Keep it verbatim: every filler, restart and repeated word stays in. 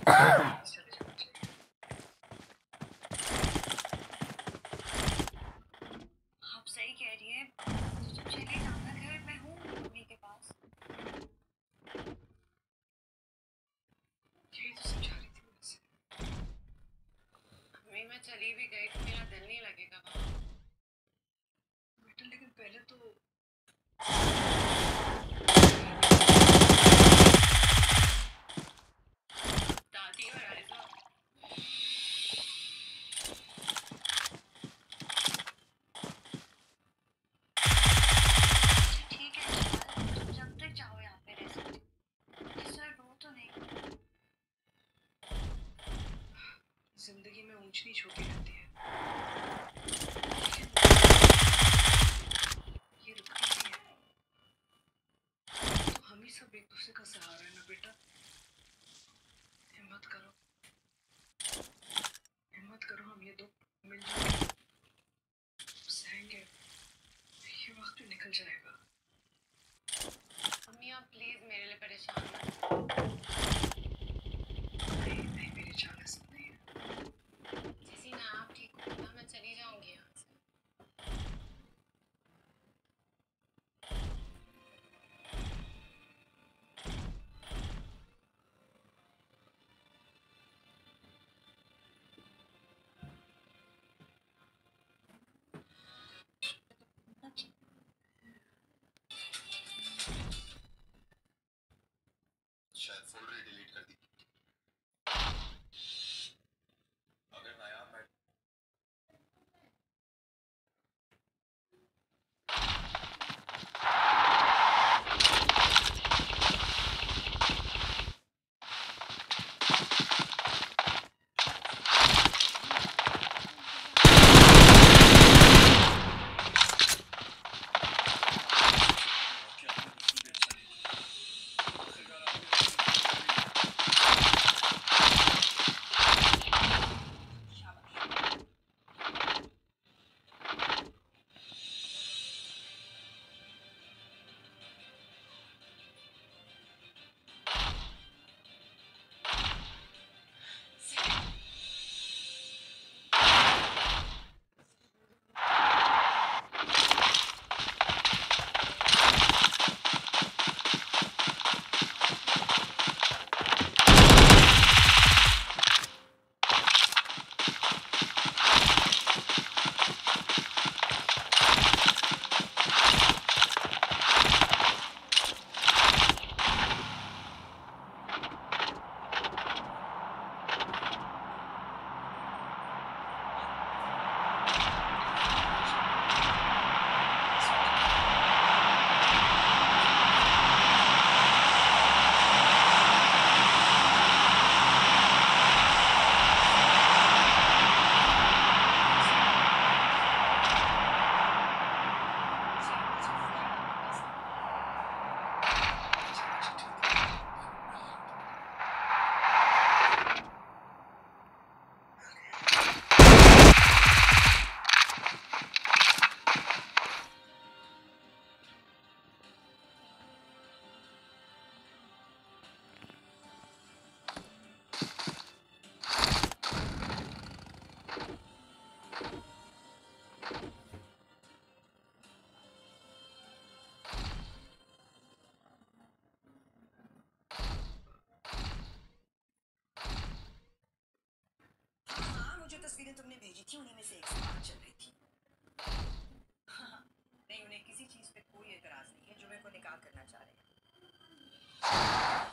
चले जाना चाहिए। आप सही कह रही हैं, तो चले जाना घर, मैं हूँ मम्मी के पास। यही तो समझा रही थी मुझसे। मम्मी मैं चली भी गई तो मेरा दिल नहीं लगेगा वहाँ। बेटा लेकिन पहले तो दादी और आयजा, ठीक है तुम जब तक चाहो यहाँ पे रह सकती हो, सर रो तो नहीं। जिंदगी में ऊंच नीच होती रहती है, ये रुकती नहीं है। तो हम ही सब एक दूसरे का सहारा है ना बेटा। हिम्मत करो, हिम्मत करो, हम ये दुख मिलजुल के सहेंगे। ये वक्त भी निकल जाएगा। मम्मी आप प्लीज मेरे लिए परेशान मत हो। नहीं नहीं मेरी जान ऐसा नहीं है। जैसी ना आप ठीक हो ना, मैं चली जाऊंगी यहाँ से। शायद फोल्डर डिलीट कर दी। अगर नया मैं जो तस्वीरें तुमने भेजी थी उन्हीं में से एक से बात चल रही थी। नहीं उन्हें किसी चीज पे कोई एतराज नहीं है जो मेरे को निकाह करना चाह रहे हैं।